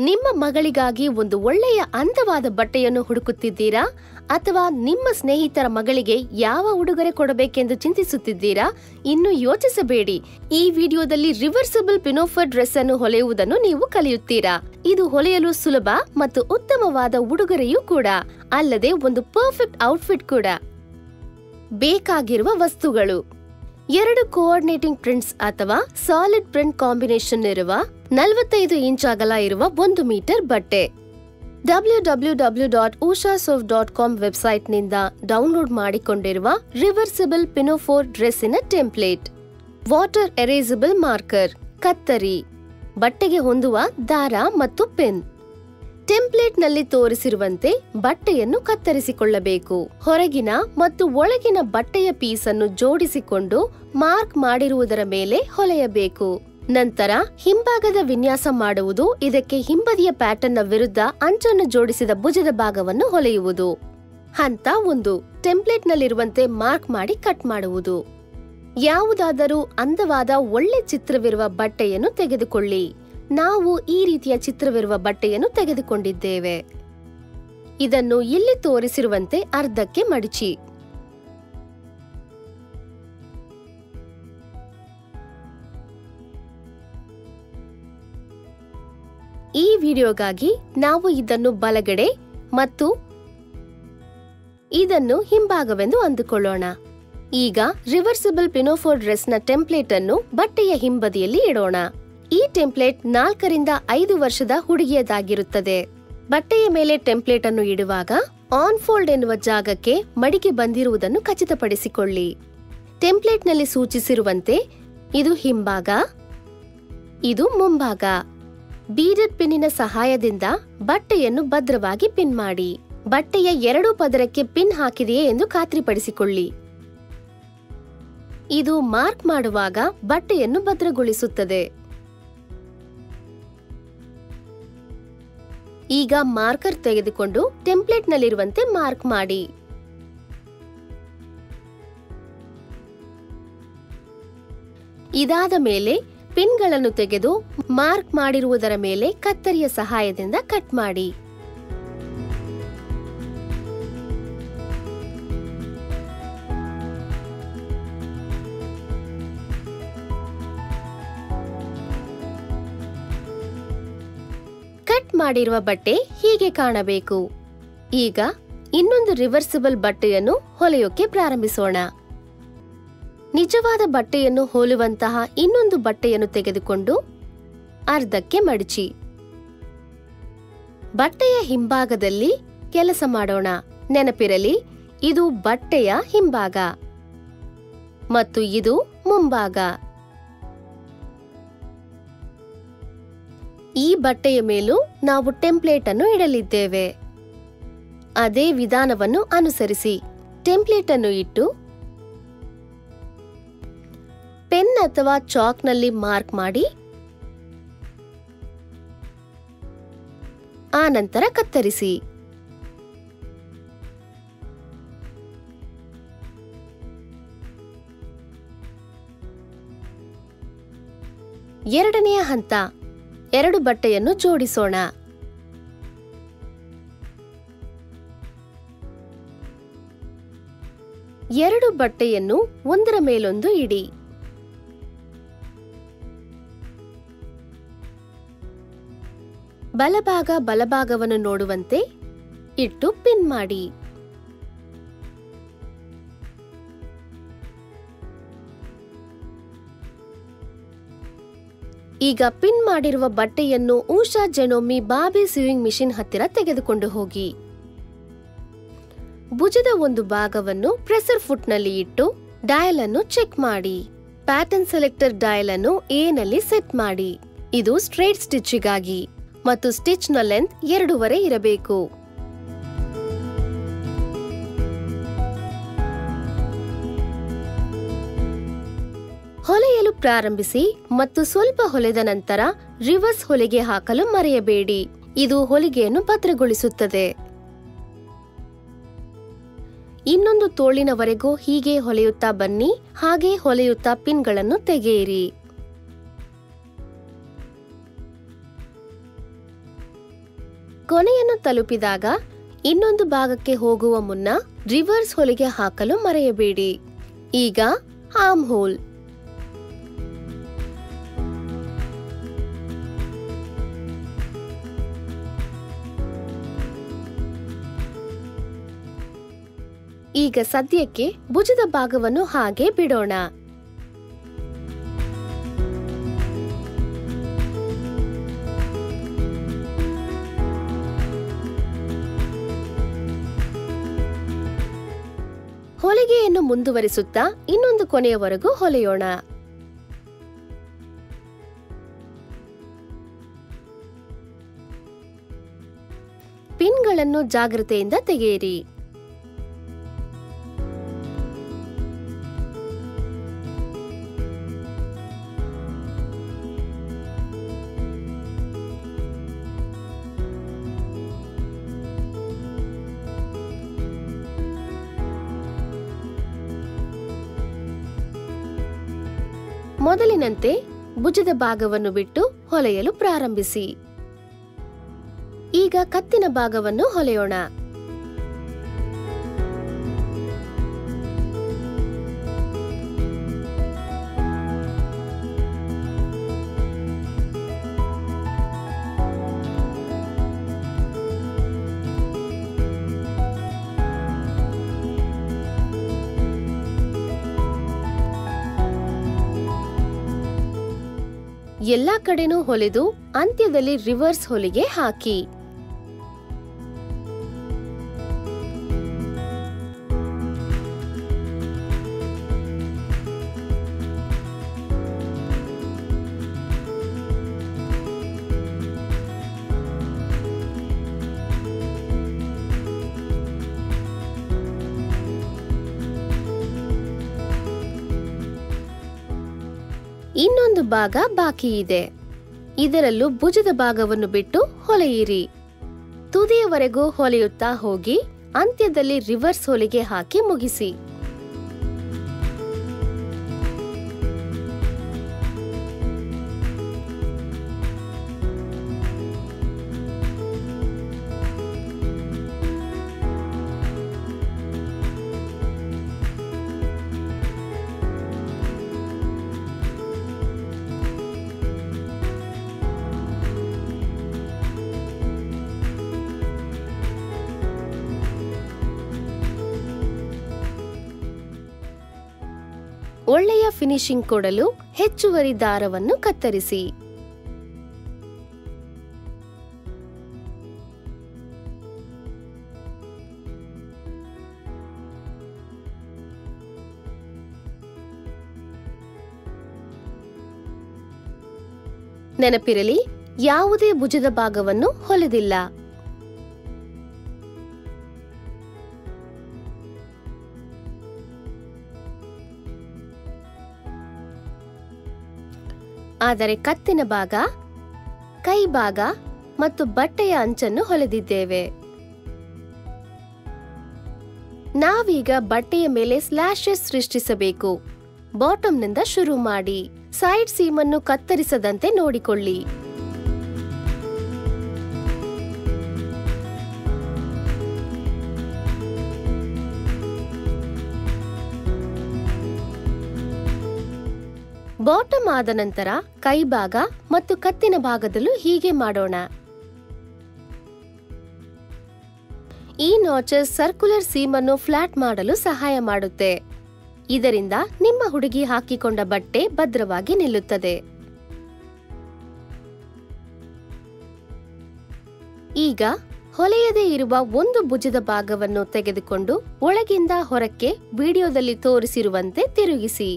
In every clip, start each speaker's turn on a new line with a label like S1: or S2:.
S1: ನಿಮ್ಮ ಮಗಳಿಗಾಗಿ ಒಂದು ಒಳ್ಳೆಯ ಅಂದವಾದ ಬಟ್ಟೆಯನ್ನು ಹುಡುಕುತ್ತಿದ್ದೀರಾ ಅಥವಾ ನಿಮ್ಮ ಸ್ನೇಹಿತರ ಮಗಳಿಗೆ ಯಾವ ಉಡುಗೊರೆ ಕೊಡಬೇಕೆಂದು ಚಿಂತಿಸುತ್ತಿದ್ದೀರಾ? ಇನ್ನು ಯೋಚಿಸಬೇಡಿ. ಈ ವಿಡಿಯೋದಲ್ಲಿ ರಿವರ್ಸಿಬಲ್ ಪಿನೋಫರ್ ಡ್ರೆಸ್ ಅನ್ನು ಹೊಲೆಯುವುದನ್ನು ನೀವು ಕಲಿಯುತ್ತೀರಾ. ಇದು ಹೊಲೆಯಲು ಸುಲಭ ಮತ್ತು ಉತ್ತಮವಾದ ಉಡುಗೊರೆಯೂ ಕೂಡ, ಅಲ್ಲದೆ ಒಂದು ಪರ್ಫೆಕ್ಟ್ ಔಟ್ಫಿಟ್ ಕೂಡ. ಬೇಕಾಗಿರುವ ವಸ್ತುಗಳು: 2 ಕೋಆರ್ಡಿನೇಟಿಂಗ್ ಪ್ರಿಂಟ್ಸ್ ಅಥವಾ ಸಾಲಿಡ್ ಪ್ರಿಂಟ್ ಕಾಂಬಿನೇಷನ್ ಇರುವ 45 ಇಂಚ್ ಅಗಲ ಇರುವ 1 ಮೀಟರ್ ಬಟ್ಟೆ. www.ushasoft.com ವೆಬ್ಸೈಟ್ನಿಂದ ಡೌನ್ಲೋಡ್ ಮಾಡಿಕೊಂಡಿರುವ ರಿವರ್ಸಿಬಲ್ ಪಿನೋಫೋರ್ ಡ್ರೆಸ್ಸಿನ ಟೆಂಪ್ಲೇಟ್. ವಾಟರ್ ಎರೇಸಬಲ್ ಮಾರ್ಕರ್, ಕತ್ತರಿ, ಬಟ್ಟೆಗೆ ಹೊಂದುವ ದಾರ ಮತ್ತು ಪೆನ್. ಟೆಂಪ್ಲೇಟ್ನಲ್ಲಿ ತೋರಿಸಿರುವಂತೆ ಬಟ್ಟೆಯನ್ನು ಕತ್ತರಿಸಿಕೊಳ್ಳಬೇಕು. ಹೊರಗಿನ ಮತ್ತು ಒಳಗಿನ ಬಟ್ಟೆಯ ಪೀಸನ್ನು ಜೋಡಿಸಿಕೊಂಡು ಮಾರ್ಕ್ ಮಾಡಿರುವುದರ ಮೇಲೆ ಹೊಲೆಯಬೇಕು. ನಂತರ ಹಿಂಭಾಗದ ವಿನ್ಯಾಸ ಮಾಡುವುದು. ಇದಕ್ಕೆ ಹಿಂಬದಿಯ ಪ್ಯಾಟರ್ನ್ನ ವಿರುದ್ಧ ಅಂಚನ್ನು ಜೋಡಿಸಿದ ಭುಜದ ಭಾಗವನ್ನು ಹೊಲೆಯುವುದು. ಹಂತ 1, ಟೆಂಪ್ಲೇಟ್ನಲ್ಲಿರುವಂತೆ ಮಾರ್ಕ್ ಮಾಡಿ ಕಟ್ ಮಾಡುವುದು. ಯಾವುದಾದರೂ ಅಂದವಾದ ಒಳ್ಳೆ ಚಿತ್ರವಿರುವ ಬಟ್ಟೆಯನ್ನು ತೆಗೆದುಕೊಳ್ಳಿ. ನಾವು ಈ ರೀತಿಯ ಚಿತ್ರವಿರುವ ಬಟ್ಟೆಯನ್ನು ತೆಗೆದುಕೊಂಡಿದ್ದೇವೆ. ಇದನ್ನು ಇಲ್ಲಿ ತೋರಿಸಿರುವಂತೆ ಅರ್ಧಕ್ಕೆ ಮಡಿಚಿ. ಈ ವಿಡಿಯೋಗಾಗಿ ನಾವು ಇದನ್ನು ಬಲಗಡೆ ಮತ್ತು ಇದನ್ನು ಹಿಂಭಾಗವೆಂದು ಅಂದುಕೊಳ್ಳೋಣ. ಈಗ ರಿವರ್ಸಿಬಲ್ ಪಿನೋಫೋರ್ ಡ್ರೆಸ್ನ ಟೆಂಪ್ಲೇಟ್ ಅನ್ನು ಬಟ್ಟೆಯ ಹಿಂಬದಿಯಲ್ಲಿ ಇಡೋಣ. ಈ ಟೆಂಪ್ಲೇಟ್ 4 ರಿಂದ 5 ವರ್ಷದ ಹುಡುಗಿಯದಾಗಿರುತ್ತದೆ. ಬಟ್ಟೆಯ ಮೇಲೆ ಟೆಂಪ್ಲೇಟ್ ಅನ್ನು ಇಡುವಾಗ ಆನ್ ಫೋಲ್ಡ್ ಎನ್ನುವ ಜಾಗಕ್ಕೆ ಮಡಿಕೆ ಬಂದಿರುವುದನ್ನು ಖಚಿತಪಡಿಸಿಕೊಳ್ಳಿ. ಟೆಂಪ್ಲೇಟ್ನಲ್ಲಿ ಸೂಚಿಸಿರುವಂತೆ ಇದು ಹಿಂಭಾಗ, ಇದು ಮುಂಭಾಗ. ಬೀಡೆಡ್ ಪಿನ್ನಿನ ಸಹಾಯದಿಂದ ಬಟ್ಟೆಯನ್ನು ಭದ್ರವಾಗಿ ಪಿನ್ ಮಾಡಿ. ಬಟ್ಟೆಯ 2 ಪದರಕ್ಕೆ ಪಿನ್ ಹಾಕಿದೆಯೇ ಎಂದು ಖಾತ್ರಿಪಡಿಸಿಕೊಳ್ಳಿ. ಇದು ಮಾರ್ಕ್ ಮಾಡುವಾಗ ಬಟ್ಟೆಯನ್ನು ಭದ್ರಗೊಳಿಸುತ್ತದೆ. ಈಗ ಮಾರ್ಕರ್ ತೆಗೆದುಕೊಂಡು ಟೆಂಪ್ಲೇಟ್ನಲ್ಲಿರುವಂತೆ ಮಾರ್ಕ್ ಮಾಡಿ. ಇದಾದ ಮೇಲೆ ಪಿನ್ಗಳನ್ನು ತೆಗೆದು ಮಾರ್ಕ್ ಮಾಡಿರುವುದರ ಮೇಲೆ ಕತ್ತರಿಯ ಸಹಾಯದಿಂದ ಕಟ್ ಮಾಡಿ. ಕಟ್ ಮಾಡಿರುವ ಬಟ್ಟೆ ಹೀಗೆ ಕಾಣಬೇಕು. ಈಗ ಇನ್ನೊಂದು ರಿವರ್ಸಿಬಲ್ ಬಟ್ಟೆಯನ್ನು ಹೊಲೆಯೋಕೆ ಪ್ರಾರಂಭಿಸೋಣ. ನಿಜವಾದ ಬಟ್ಟೆಯನ್ನು ಹೋಲುವಂತಹ ಇನ್ನೊಂದು ಬಟ್ಟೆಯನ್ನು ತೆಗೆದುಕೊಂಡು ಅರ್ಧಕ್ಕೆ ಮಡಿಚಿ. ಬಟ್ಟೆಯ ಹಿಂಭಾಗದಲ್ಲಿ ಕೆಲಸ ಮಾಡೋಣ. ನೆನಪಿರಲಿ, ಇದು ಬಟ್ಟೆಯ ಹಿಂಭಾಗ ಮತ್ತು ಇದು ಮುಂಭಾಗ. ಈ ಬಟ್ಟೆಯ ಮೇಲೂ ನಾವು ಟೆಂಪ್ಲೇಟ್ ಅನ್ನು ಇಡಲಿದ್ದೇವೆ. ಅದೇ ವಿಧಾನವನ್ನು ಅನುಸರಿಸಿ ಟೆಂಪ್ಲೇಟ್ ಅನ್ನು ಇಟ್ಟು ಪೆನ್ ಅಥವಾ ಚಾಕ್ನಲ್ಲಿ ಮಾರ್ಕ್ ಮಾಡಿ ಆನಂತರ ಕತ್ತರಿಸಿ. ಎರಡನೆಯ ಹಂತ, 2 ಬಟ್ಟೆಯನ್ನು ಜೋಡಿಸೋಣ. ಎರಡು ಬಟ್ಟೆಯನ್ನು ಒಂದರ ಮೇಲೊಂದು ಇಡಿ. ಬಲಭಾಗವನ್ನು ನೋಡುವಂತೆ ಇಟ್ಟು ಪಿನ್ ಮಾಡಿ. ಈಗ ಪಿನ್ ಮಾಡಿರುವ ಬಟ್ಟೆಯನ್ನು ಉಷಾ ಜೆನೋಮಿ ಬಾಬಿ ಸೀವಿಂಗ್ ಮಿಷಿನ್ ಹತ್ತಿರ ತೆಗೆದುಕೊಂಡು ಹೋಗಿ ಭುಜದ ಒಂದು ಭಾಗವನ್ನು ಪ್ರೆಸರ್ ಫುಟ್ನಲ್ಲಿ ಇಟ್ಟು ಡಯಲ್ ಅನ್ನು ಚೆಕ್ ಮಾಡಿ. ಪ್ಯಾಟರ್ನ್ ಸೆಲೆಕ್ಟರ್ ಡಯಲ್ ಅನ್ನು ಎ ನಲ್ಲಿ ಸೆಟ್ ಮಾಡಿ. ಇದು ಸ್ಟ್ರೇಟ್ ಸ್ಟಿಚ್ಗಾಗಿ ಮತ್ತು ಸ್ಟಿಚ್ನ ಲೆಂತ್ 2.5 ಇರಬೇಕು. ಹೊಲೆಯಲು ಪ್ರಾರಂಭಿಸಿ ಮತ್ತು ಸ್ವಲ್ಪ ಹೊಲೆದ ನಂತರ ರಿವರ್ಸ್ ಹೊಲಿಗೆ ಹಾಕಲು ಮರೆಯಬೇಡಿ. ಇದು ಹೊಲಿಗೆಯನ್ನು ಭದ್ರಗೊಳಿಸುತ್ತದೆ. ಇನ್ನೊಂದು ತೋಳಿನವರೆಗೂ ಹೀಗೆ ಹೊಲೆಯುತ್ತಾ ಬನ್ನಿ. ಹಾಗೆ ಹೊಲೆಯುತ್ತಾ ಪಿನ್ಗಳನ್ನು ತೆಗೆಯಿರಿ. ಕೊನೆಯನ್ನು ತಲುಪಿದಾಗ ಇನ್ನೊಂದು ಭಾಗಕ್ಕೆ ಹೋಗುವ ಮುನ್ನ ರಿವರ್ಸ್ ಹೊಲಿಗೆ ಹಾಕಲು ಮರೆಯಬೇಡಿ. ಈಗ ಆರ್ಮ್ ಹೋಲ್. ಈಗ ಸದ್ಯಕ್ಕೆ ಭುಜದ ಭಾಗವನ್ನು ಹಾಗೆ ಬಿಡೋಣ. ಹೊಲಿಗೆಯನ್ನು ಮುಂದುವರಿಸುತ್ತಾ ಇನ್ನೊಂದು ಕೊನೆಯವರೆಗೂ ಹೊಲೆಯೋಣ. ಪಿನ್ಗಳನ್ನು ಜಾಗ್ರತೆಯಿಂದ ತೆಗೆಯಿರಿ. ಮೊದಲಿನಂತೆ ಭುಜದ ಭಾಗವನ್ನು ಬಿಟ್ಟು ಹೊಲೆಯಲು ಪ್ರಾರಂಭಿಸಿ. ಈಗ ಕತ್ತಿನ ಭಾಗವನ್ನು ಹೊಲೆಯೋಣ. ಎಲ್ಲಾ ಕಡೆನೂ ಹೊಲೆದು ಅಂತ್ಯದಲ್ಲಿ ರಿವರ್ಸ್ ಹೊಲಿಗೆ ಹಾಕಿ. ಇನ್ನೊಂದು ಭಾಗ ಬಾಕಿ ಇದೆ. ಇದರಲ್ಲೂ ಭುಜದ ಭಾಗವನ್ನು ಬಿಟ್ಟು ಹೊಲೆಯಿರಿ. ತುದಿಯವರೆಗೂ ಹೊಲೆಯುತ್ತಾ ಹೋಗಿ ಅಂತ್ಯದಲ್ಲಿ ರಿವರ್ಸ್ ಹೊಲಿಗೆ ಹಾಕಿ ಮುಗಿಸಿ. ಒಳ್ಳೆಯ ಫಿನಿಶಿಂಗ್ ಕೊಡಲು ಹೆಚ್ಚುವರಿ ದಾರವನ್ನು ಕತ್ತರಿಸಿ. ನೆನಪಿರಲಿ, ಯಾವುದೇ ಭುಜದ ಭಾಗವನ್ನು ಹೊಲೆದಿಲ್ಲ. ಆದರೆ ಕತ್ತಿನ ಭಾಗ, ಕೈ ಭಾಗ ಮತ್ತು ಬಟ್ಟೆಯ ಅಂಚನ್ನು ಹೊಲೆದಿದ್ದೇವೆ. ನಾವೀಗ ಬಟ್ಟೆಯ ಮೇಲೆ ಸ್ಲ್ಯಾಶಸ್ ಸೃಷ್ಟಿಸಬೇಕು. ಬಾಟಮ್ನಿಂದ ಶುರು ಮಾಡಿ. ಸೈಡ್ ಸೀಮನ್ನು ಕತ್ತರಿಸದಂತೆ ನೋಡಿಕೊಳ್ಳಿ. ಬಾಟಮ್ ಆದ ನಂತರ ಕೈ ಭಾಗ ಮತ್ತು ಕತ್ತಿನ ಭಾಗದಲ್ಲೂ ಹೀಗೆ ಮಾಡೋಣ. ಈ ನಾಚಸ್ ಸರ್ಕ್ಯುಲರ್ ಸೀಮನ್ನು ಫ್ಲಾಟ್ ಮಾಡಲು ಸಹಾಯ ಮಾಡುತ್ತೆ. ಇದರಿಂದ ನಿಮ್ಮ ಹುಡುಗಿ ಹಾಕಿಕೊಂಡ ಬಟ್ಟೆ ಭದ್ರವಾಗಿ ನಿಲ್ಲುತ್ತದೆ. ಈಗ ಹೊಲೆಯದೇ ಇರುವ ಒಂದು ಭುಜದ ಭಾಗವನ್ನು ತೆಗೆದುಕೊಂಡು ಒಳಗಿಂದ ಹೊರಕ್ಕೆ ವಿಡಿಯೋದಲ್ಲಿ ತೋರಿಸಿರುವಂತೆ ತಿರುಗಿಸಿ.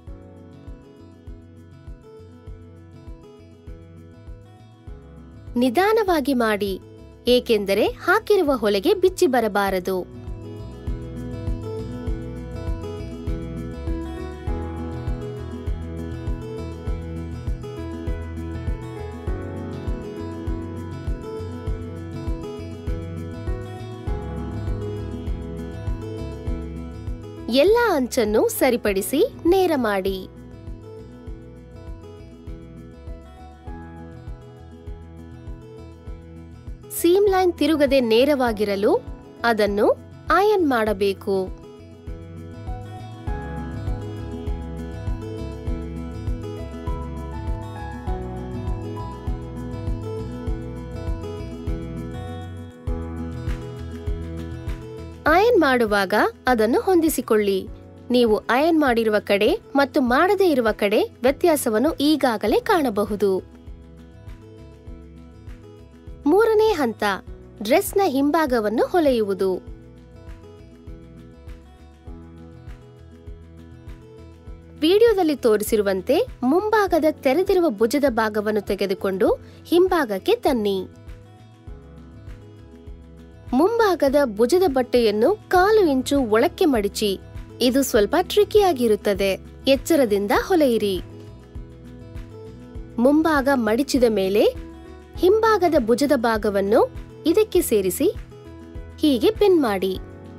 S1: ನಿಧಾನವಾಗಿ ಮಾಡಿ, ಏಕೆಂದರೆ ಹಾಕಿರುವ ಹೊಲೆಗೆ ಬಿಚ್ಚಿ ಬರಬಾರದು. ಎಲ್ಲ ಅಂಚನ್ನು ಸರಿಪಡಿಸಿ ನೇರ ಮಾಡಿ. ಸೀಮ್ ಲೈನ್ ತಿರುಗದೆ ನೇರವಾಗಿರಲು ಅದನ್ನು ಐರನ್ ಮಾಡಬೇಕು. ಐರನ್ ಮಾಡುವಾಗ ಅದನ್ನು ಹೊಂದಿಸಿಕೊಳ್ಳಿ. ನೀವು ಐರನ್ ಮಾಡಿರುವ ಕಡೆ ಮತ್ತು ಮಾಡದೇ ಇರುವ ಕಡೆ ವ್ಯತ್ಯಾಸವನ್ನು ಈಗಾಗಲೇ ಕಾಣಬಹುದು. ಮೂರನೇ ಹಂತ, ಡ್ರೆಸ್ನ ಹಿಂಭಾಗವನ್ನು ಹೊಲೆಯುವುದು. ವಿಡಿಯೋದಲ್ಲಿ ತೋರಿಸಿರುವಂತೆ ಮುಂಭಾಗದ ತೆರೆದಿರುವ ಭುಜದ ಭಾಗವನ್ನು ತೆಗೆದುಕೊಂಡು ಹಿಂಭಾಗಕ್ಕೆ ತನ್ನಿ. ಮುಂಭಾಗದ ಭುಜದ ಬಟ್ಟೆಯನ್ನು 1/4 ಇಂಚು ಒಳಕ್ಕೆ ಮಡಿಚಿ. ಇದು ಸ್ವಲ್ಪ ಟ್ರಿಕಿಯಾಗಿರುತ್ತದೆ, ಎಚ್ಚರದಿಂದ ಹೊಲೆಯಿರಿ. ಮುಂಭಾಗ ಮಡಿಚಿದ ಮೇಲೆ ಹಿಂಭಾಗದ ಭುಜದ ಭಾಗವನ್ನು ಇದಕ್ಕೆ ಸೇರಿಸಿ ಹೀಗೆ ಪಿನ್ ಮಾಡಿ.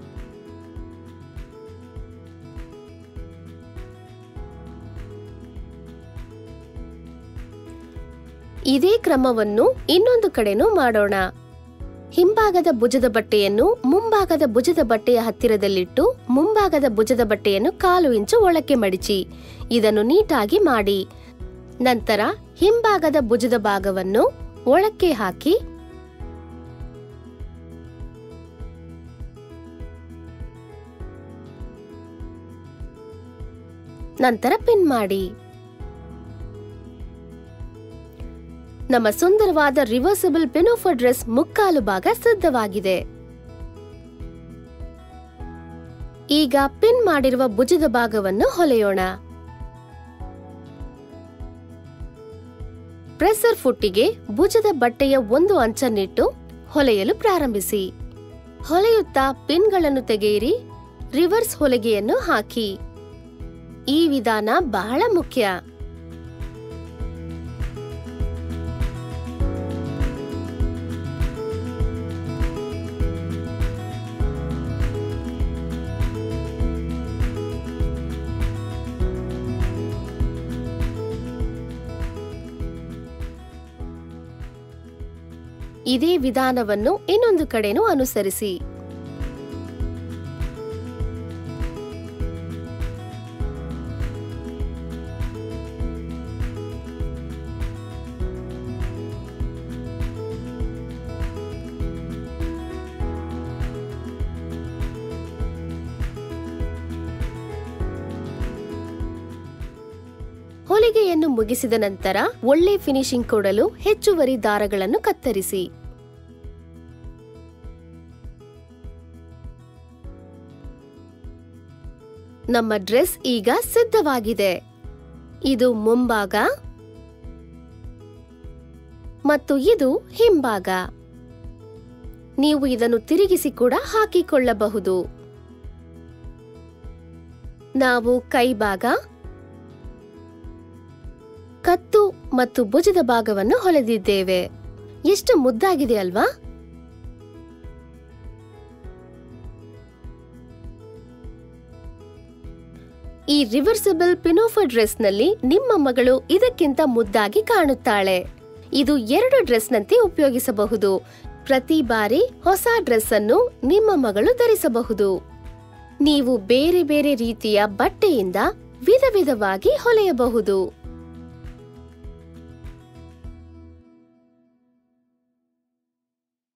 S1: ಇದೇ ಕ್ರಮವನ್ನು ಇನ್ನೊಂದು ಕಡೆನೂ ಮಾಡೋಣ. ಹಿಂಭಾಗದ ಭುಜದ ಬಟ್ಟೆಯನ್ನು ಮುಂಭಾಗದ ಭುಜದ ಬಟ್ಟೆಯ ಹತ್ತಿರದಲ್ಲಿಟ್ಟು ಮುಂಭಾಗದ ಭುಜದ ಬಟ್ಟೆಯನ್ನು 1/4 ಇಂಚು ಒಳಕ್ಕೆ ಮಡಿಚಿ. ಇದನ್ನು ನೀಟಾಗಿ ಮಾಡಿ. ನಂತರ ಹಿಂಭಾಗದ ಭುಜದ ಭಾಗವನ್ನು ಒಳಕ್ಕೆ ಹಾಕಿ ನಂತರ ಪಿನ್ ಮಾಡಿ. ನಮ್ಮ ಸುಂದರವಾದ ರಿವರ್ಸಿಬಲ್ ಪಿನೋಫರ್ ಡ್ರೆಸ್ ಮುಕ್ಕಾಲು ಭಾಗ ಸಿದ್ಧವಾಗಿದೆ. ಈಗ ಪಿನ್ ಮಾಡಿರುವ ಭುಜದ ಭಾಗವನ್ನು ಹೊಲೆಯೋಣ. ಪ್ರೆಸರ್ ಫುಟ್ಟಿಗೆ ಭುಜದ ಬಟ್ಟೆಯ ಒಂದು ಅಂಚನ್ನಿಟ್ಟು ಹೊಲೆಯಲು ಪ್ರಾರಂಭಿಸಿ. ಹೊಲೆಯುತ್ತಾ ಪಿನ್ಗಳನ್ನು ತೆಗೆಯಿರಿ. ರಿವರ್ಸ್ ಹೊಲಿಗೆಯನ್ನು ಹಾಕಿ. ಈ ವಿಧಾನ ಬಹಳ ಮುಖ್ಯ. ಇದೇ ವಿಧಾನವನ್ನು ಇನ್ನೊಂದು ಕಡೆನೂ ಅನುಸರಿಸಿ. ಹೊಲಿಗೆಯನ್ನು ಮುಗಿಸಿದ ನಂತರ ಒಳ್ಳೆ ಫಿನಿಶಿಂಗ್ ಕೊಡಲು ಹೆಚ್ಚುವರಿ ದಾರಗಳನ್ನು ಕತ್ತರಿಸಿ. ನಮ್ಮ ಡ್ರೆಸ್ ಈಗ ಸಿದ್ಧವಾಗಿದೆ. ಇದು ಮುಂಭಾಗ ಮತ್ತು ಇದು ಹಿಂಭಾಗ. ನೀವು ಇದನ್ನು ತಿರುಗಿಸಿ ಕೂಡ ಹಾಕಿಕೊಳ್ಳಬಹುದು. ನಾವು ಕೈಭಾಗ, ಕತ್ತು ಮತ್ತು ಭುಜದ ಭಾಗವನ್ನು ಹೊಲೆದಿದ್ದೇವೆ. ಎಷ್ಟು ಮುದ್ದಾಗಿದೆ ಅಲ್ವಾ? ಈ ರಿವರ್ಸಿಬಲ್ ಪಿನೋಫರ್ ಡ್ರೆಸ್ನಲ್ಲಿ ನಿಮ್ಮ ಮಗಳು ಇದಕ್ಕಿಂತ ಮುದ್ದಾಗಿ ಕಾಣುತ್ತಾಳೆ. ಇದು 2 ಡ್ರೆಸ್ನಂತೆ ಉಪಯೋಗಿಸಬಹುದು. ಪ್ರತಿ ಬಾರಿ ಹೊಸ ಡ್ರೆಸ್ ಅನ್ನು ನಿಮ್ಮ ಮಗಳು ಧರಿಸಬಹುದು. ನೀವು ಬೇರೆ ಬೇರೆ ರೀತಿಯ ಬಟ್ಟೆಯಿಂದ ವಿಧ ವಿಧವಾಗಿ ಹೊಲೆಯಬಹುದು.